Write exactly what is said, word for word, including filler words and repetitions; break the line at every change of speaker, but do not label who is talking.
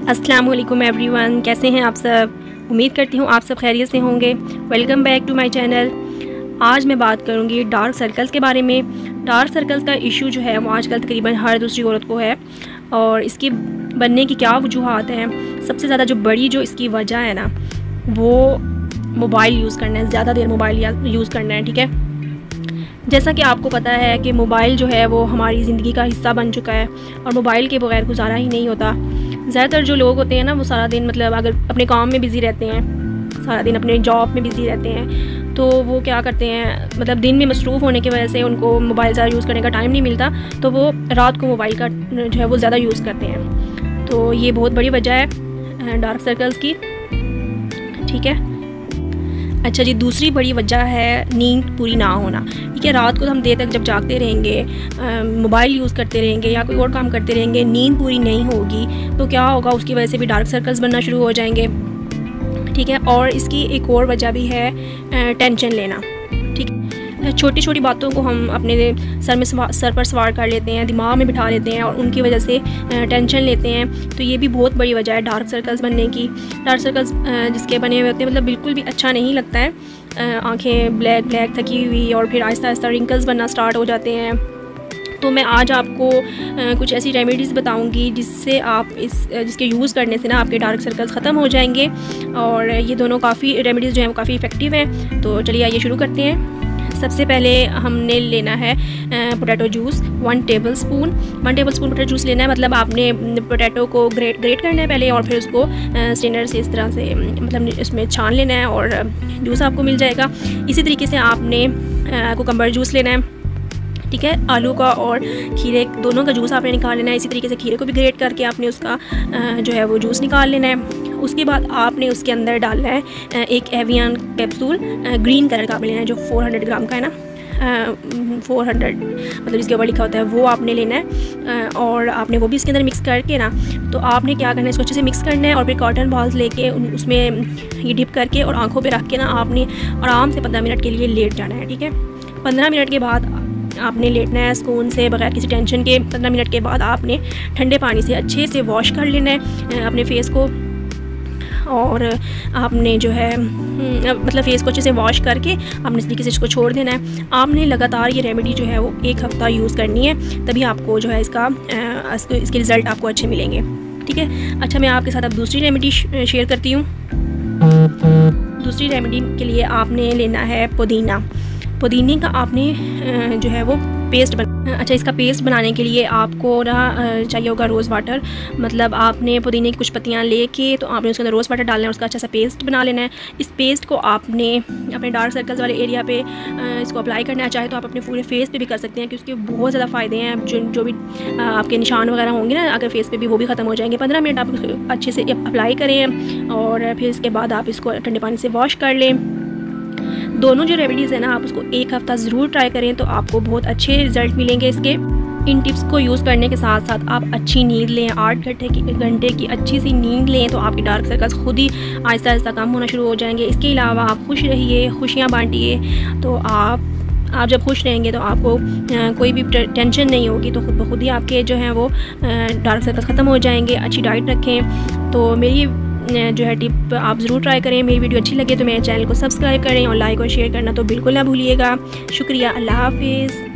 अस्सलाम वालेकुम एवरीवन, कैसे हैं आप सब। उम्मीद करती हूँ आप सब खैरियत से होंगे। Welcome back to my channel. आज मैं बात करूँगी डार्क सर्कल्स के बारे में। डार्क सर्कल्स का इशू जो है वो आजकल तकरीबन हर दूसरी औरत को है, और इसकी बनने की क्या वजूहात हैं। सबसे ज़्यादा जो बड़ी जो इसकी वजह है ना, वो मोबाइल यूज़ करना है, ज़्यादा देर मोबाइल यूज़ करना है। ठीक है, जैसा कि आपको पता है कि मोबाइल जो है वो हमारी ज़िंदगी का हिस्सा बन चुका है, और मोबाइल के बगैर गुजारा ही नहीं होता। ज़्यादातर जो लोग होते हैं ना, वो सारा दिन मतलब अगर अपने काम में बिज़ी रहते हैं, सारा दिन अपने जॉब में बिज़ी रहते हैं, तो वो क्या करते हैं, मतलब दिन में मसरूफ़ होने की वजह से उनको मोबाइल ज़्यादा यूज़ करने का टाइम नहीं मिलता, तो वो रात को मोबाइल का जो है वो ज़्यादा यूज़ करते हैं। तो ये बहुत बड़ी वजह है डार्क सर्कल्स की। ठीक है, अच्छा जी, दूसरी बड़ी वजह है नींद पूरी ना होना। ठीक है, रात को हम देर तक जब जागते रहेंगे, मोबाइल यूज़ करते रहेंगे या कोई और काम करते रहेंगे, नींद पूरी नहीं होगी तो क्या होगा, उसकी वजह से भी डार्क सर्कल्स बनना शुरू हो जाएंगे। ठीक है, और इसकी एक और वजह भी है टेंशन लेना। ठीक है, छोटी छोटी बातों को हम अपने सर में सर पर सवार कर लेते हैं, दिमाग में बिठा लेते हैं और उनकी वजह से टेंशन लेते हैं। तो ये भी बहुत बड़ी वजह है डार्क सर्कल्स बनने की। डार्क सर्कल्स जिसके बने हुए होते हैं, मतलब बिल्कुल भी अच्छा नहीं लगता है। आंखें ब्लैक ब्लैक थकी हुई, और फिर आहिस्ता आहिस्ता रिंकल्स बनना स्टार्ट हो जाते हैं। तो मैं आज आपको कुछ ऐसी रेमेडीज़ बताऊंगी जिससे आप इस जिसके यूज़ करने से ना आपके डार्क सर्कल्स ख़त्म हो जाएंगे। और ये दोनों काफ़ी रेमेडीज़ जो हैं वो काफ़ी इफ़ेक्टिव हैं। तो चलिए आइए शुरू करते हैं। सबसे पहले हमने लेना है potato juice, one tablespoon one tablespoon potato juice लेना है। मतलब आपने पोटैटो को ग्रेट ग्रेट करना है पहले, और फिर उसको स्ट्रेनर से इस तरह से मतलब इसमें छान लेना है और जूस आपको मिल जाएगा। इसी तरीके से आपने कुकम्बर जूस लेना है। ठीक है, आलू का और खीरे दोनों का जूस आपने निकाल लेना है। इसी तरीके से खीरे को भी ग्रेट करके आपने उसका जो है वो जूस निकाल लेना है। उसके बाद आपने उसके अंदर डालना है एक एवियन कैप्सूल, ग्रीन कलर का आपने लेना है, जो चार सौ ग्राम का है ना, चार सौ मतलब इसके ऊपर लिखा होता है, वो आपने लेना है। और आपने वो भी इसके अंदर मिक्स करके ना, तो आपने क्या करना है, इसको अच्छे से मिक्स करना है और फिर कॉटन बॉल्स लेके उसमें ये डिप करके और आँखों पे रख के ना आपने आराम से पंद्रह मिनट के लिए लेट जाना है। ठीक है, पंद्रह मिनट के बाद आपने लेटना है सुकून से, बगैर किसी टेंशन के। पंद्रह मिनट के बाद आपने ठंडे पानी से अच्छे से वॉश कर लेना है अपने फेस को, और आपने जो है मतलब फेस को अच्छे से वॉश करके आपने इस तरीके से इसको छोड़ देना है। आपने लगातार ये रेमेडी जो है वो एक हफ़्ता यूज़ करनी है, तभी आपको जो है इसका इसके रिज़ल्ट आपको अच्छे मिलेंगे। ठीक है, अच्छा मैं आपके साथ अब दूसरी रेमेडी शेयर करती हूँ। दूसरी रेमेडी के लिए आपने लेना है पुदीना। पुदीने का आपने जो है वो पेस्ट बना अच्छा इसका पेस्ट बनाने के लिए आपको ना चाहिए होगा रोज़ वाटर। मतलब आपने पुदीने की कुछ पत्तियां लेके तो आपने उसके अंदर रोज़ वाटर डालना है, उसका अच्छा सा पेस्ट बना लेना है। इस पेस्ट को आपने अपने डार्क सर्कल्स वाले एरिया पे इसको अप्लाई करना है। चाहे तो आप अपने पूरे फेस पे भी कर सकते हैं, क्योंकि बहुत ज़्यादा फ़ायदे हैं। जो जो भी आपके निशान वगैरह होंगे ना अगर फेस पे भी, वो भी ख़त्म हो जाएंगे। पंद्रह मिनट आप अच्छे से अप्लाई करें और फिर इसके बाद आप इसको ठंडे पानी से वॉश कर लें। दोनों जो रेमेडीज़ है ना, आप उसको एक हफ़्ता ज़रूर ट्राई करें, तो आपको बहुत अच्छे रिज़ल्ट मिलेंगे इसके। इन टिप्स को यूज़ करने के साथ साथ आप अच्छी नींद लें, आठ घंटे की घंटे की अच्छी सी नींद लें, तो आपकी डार्क सर्कल्स खुद ही आहिस्ता आहिस्ता कम होना शुरू हो जाएंगे। इसके अलावा आप खुश रहिए, खुशियाँ बांटिए। तो आप आप जब खुश रहेंगे तो आपको कोई भी टेंशन नहीं होगी, तो खुद ब खुद ही आपके जो हैं वो डार्क सर्कल्स ख़त्म हो जाएंगे। अच्छी डाइट रखें। तो मेरी जो है टिप आप ज़रूर ट्राई करें। मेरी वीडियो अच्छी लगे तो मेरे चैनल को सब्सक्राइब करें और लाइक और शेयर करना तो बिल्कुल ना भूलिएगा। शुक्रिया, अल्लाह हाफिज़।